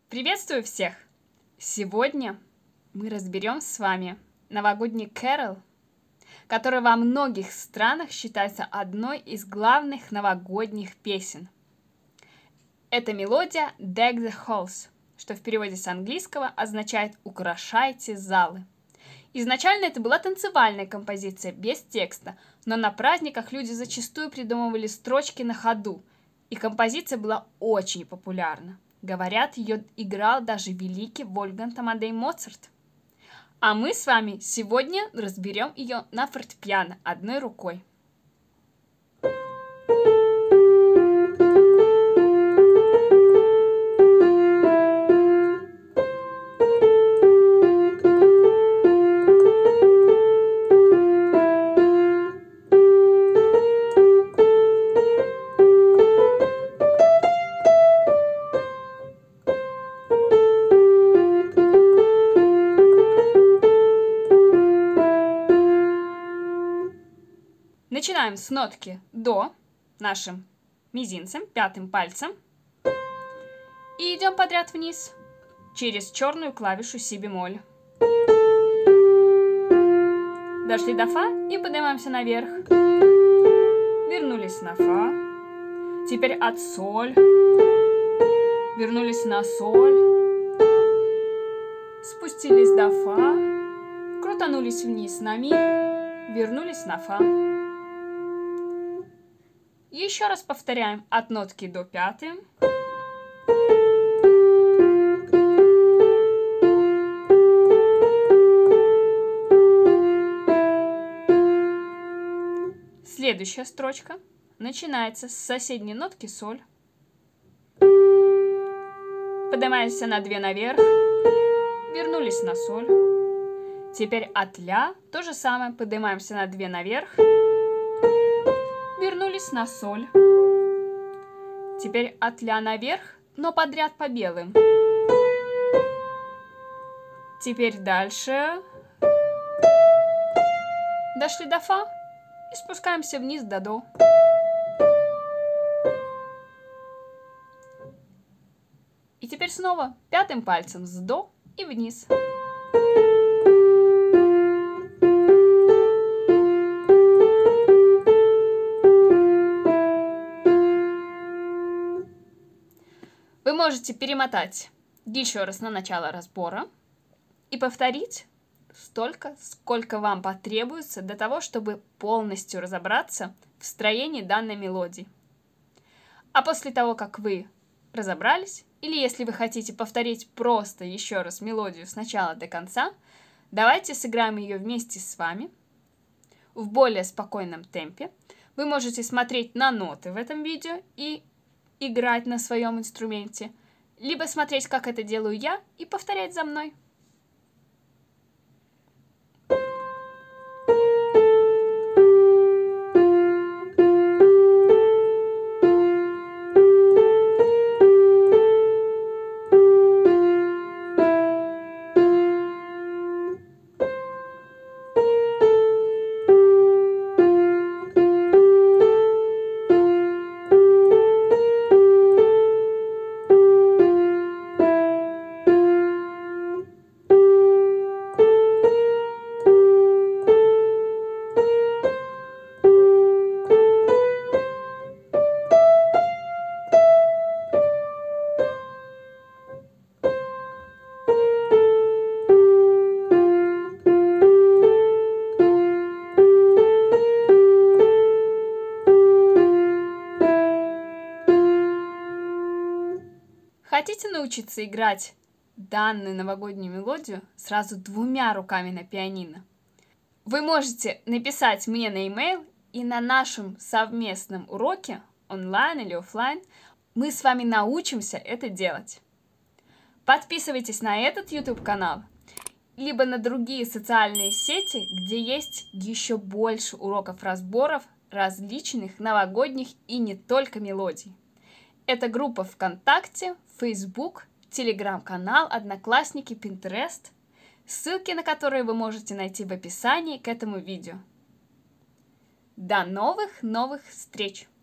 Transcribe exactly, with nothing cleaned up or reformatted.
Приветствую всех! Сегодня мы разберем с вами новогодний кэрол, который во многих странах считается одной из главных новогодних песен. Это мелодия Deck the Halls, что в переводе с английского означает «украшайте залы». Изначально это была танцевальная композиция без текста, но на праздниках люди зачастую придумывали строчки на ходу, и композиция была очень популярна. Говорят, ее играл даже великий Вольфганг Амадей Моцарт. А мы с вами сегодня разберем ее на фортепиано одной рукой. Начинаем с нотки до нашим мизинцем, пятым пальцем. И идем подряд вниз через черную клавишу си бемоль. Дошли до фа и поднимаемся наверх. Вернулись на фа. Теперь от соль. Вернулись на соль. Спустились до фа. Крутанулись вниз на ми. Вернулись на фа. Еще раз повторяем от нотки до пятой. Следующая строчка начинается с соседней нотки соль. Поднимаемся на две наверх. Вернулись на соль. Теперь от ля то же самое. Поднимаемся на две наверх. Вернулись на соль. Теперь от ля наверх, но подряд по белым. Теперь дальше. Дошли до фа и спускаемся вниз до до. И теперь снова пятым пальцем с до и вниз. Вы можете перемотать еще раз на начало разбора и повторить столько, сколько вам потребуется для того, чтобы полностью разобраться в строении данной мелодии. А после того, как вы разобрались, или если вы хотите повторить просто еще раз мелодию с начала до конца, давайте сыграем ее вместе с вами в более спокойном темпе. Вы можете смотреть на ноты в этом видео и играть на своем инструменте, либо смотреть, как это делаю я, и повторять за мной. Хотите научиться играть данную новогоднюю мелодию сразу двумя руками на пианино? Вы можете написать мне на e-mail, и на нашем совместном уроке, онлайн или офлайн, мы с вами научимся это делать. Подписывайтесь на этот YouTube-канал, либо на другие социальные сети, где есть еще больше уроков разборов различных новогодних и не только мелодий. Это группа ВКонтакте, Facebook, Телеграм-канал, Одноклассники, Pinterest, ссылки на которые вы можете найти в описании к этому видео. До новых-новых встреч!